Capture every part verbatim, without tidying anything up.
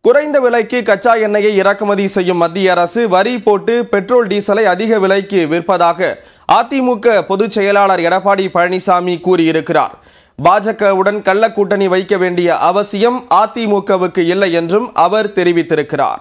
குறைந்த விலைக்கு கச்சா எண்ணெயை இறக்குமதி செய்யும் மத்திய அரசு வரி போட்டு பெட்ரோல் டீசலை அதிக விலைக்கு விற்பதாக அதிமுக பொதுச் செயலாளர் எடப்பாடி பழனிசாமி கூறியிருக்கிறார். பாஜகவுடன் கள்ள கூட்டணி வைக்க வேண்டிய அவசியம் அதிமுகவுக்கு இல்லை என்றும் அவர் தெரிவித்திருக்கிறார்.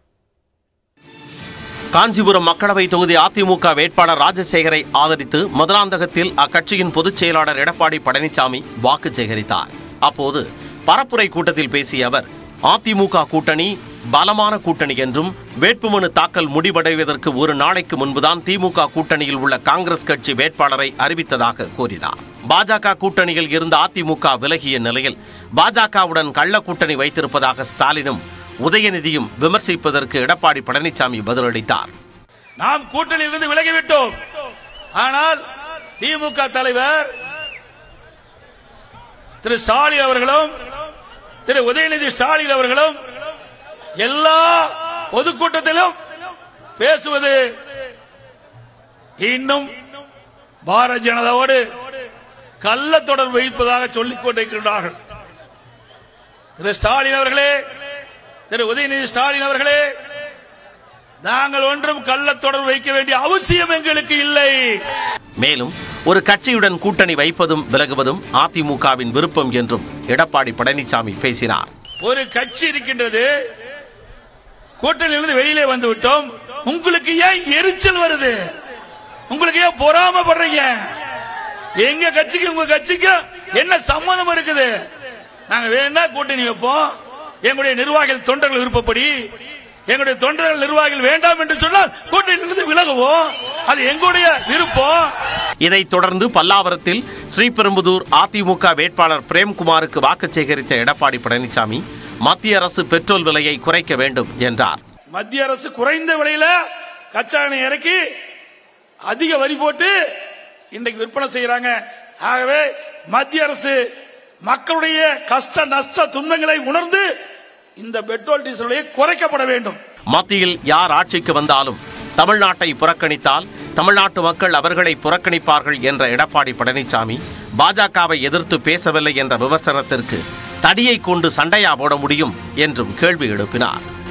காஞ்சிபுரம் மக்களவை தொகுதி அதிமுக வேட்பாளர் ராஜசேகரை ஆதரித்து மதுராந்தகத்தில் அக்கட்சியின் பொதுச் செயலாளர் எடப்பாடி பழனிசாமி வாக்கு சேகரித்தார். அப்போது பரப்புரை கூட்டத்தில் பேசிய அவர், அதிமுக கூட்டணி பலமான கூட்டணி என்றும் வேட்புமனு தாக்கல் முடிவடைவதற்கு ஒரு நாளைக்கு முன்புதான் திமுக கூட்டணியில் உள்ள காங்கிரஸ் கட்சி வேட்பாளரை அறிவித்ததாக கூறினார். பாஜக கூட்டணியில் இருந்த அதிமுக விலகிய நிலையில் பாஜகவுடன் கள்ள கூட்டணி வைத்திருப்பதாக ஸ்டாலினும் உதயநிதியும் விமர்சிப்பதற்கு எடப்பாடி பழனிசாமி பதிலளித்தார். நாம் கூட்டணியிலிருந்து விலகிவிட்டோம். ஆனால் திமுக தலைவர் திரு ஸ்டாலின் அவர்களும் திரு உதயநிதி ஸ்டாலின் அவர்களும் எல்லா பொதுக்கூட்டத்திலும் பேசுவது இன்னும் பாரதிய ஜனதாவோடு கள்ள தொடர்பு வைப்பதாக சொல்லிக் கொண்டிருக்கின்றார்கள். திரு ஸ்டாலின் அவர்களே, திரு உதயநிதி ஸ்டாலின் அவர்களே, நாங்கள் ஒன்றும் கள்ள தொடர்பு வைக்க வேண்டிய அவசியம் எங்களுக்கு இல்லை. மேலும் ஒரு கட்சியுடன் கூட்டணி வைப்பதும் விலகுவதும் அதிமுகவின் விருப்பம் என்றும் எடப்பாடி பழனிசாமி பேசினார். ஒரு கட்சி இருக்கின்றது, கூட்டணியிலிருந்து வெளியிலே வந்து விட்டோம். உங்களுக்கு ஏன் எரிச்சல் வருது? உங்களுக்கு ஏன் பொறாமைப்படுறீங்க? எங்க கட்சிக்கு உங்க கட்சிக்கு என்ன சம்மதம் இருக்குது? நாங்க வேணா கூட்டணி வைப்போம். எங்களுடைய நிர்வாகிகள் தொண்டர்கள் விருப்பப்படி, எங்களுடைய தொண்டர்கள் நிர்வாகிகள் வேண்டாம் என்று சொன்னால் கூட்டணியிலிருந்து விலகுவோம். அது எங்களுடைய விருப்பம். இதைத் தொடர்ந்து பல்லாவரத்தில் ஸ்ரீபெரும்புதூர் அதிமுக வேட்பாளர் பிரேம்குமாருக்கு வாக்கு சேகரித்த எடப்பாடி பழனிசாமி மத்திய அரசு பெட்ரோல் விலையை குறைக்க வேண்டும் என்றார். மத்திய அரசு குறைந்த விலையில கச்சா எண்ணெய் இறக்கி அதிக வரி போட்டு இன்றைக்கு விற்பனை செய்யறாங்க. ஆகவே மத்திய அரசு மக்களுடைய கஷ்ட நஷ்ட துன்பங்களை உணர்ந்து இந்த பெட்ரோல் டீசல் விலையை குறைக்கப்பட வேண்டும். மத்தியில் யார் ஆட்சிக்கு வந்தாலும் தமிழ்நாட்டை புறக்கணித்தால் தமிழ்நாட்டு மக்கள் அவர்களை புறக்கணிப்பார்கள் என்ற எடப்பாடி பழனிசாமி பாஜகவை எதிர்த்து பேசவில்லை என்ற விமர்சனத்திற்கு தடியை கொண்டு சண்டையா போட முடியும் என்றும் கேள்வி எழுப்பினார்.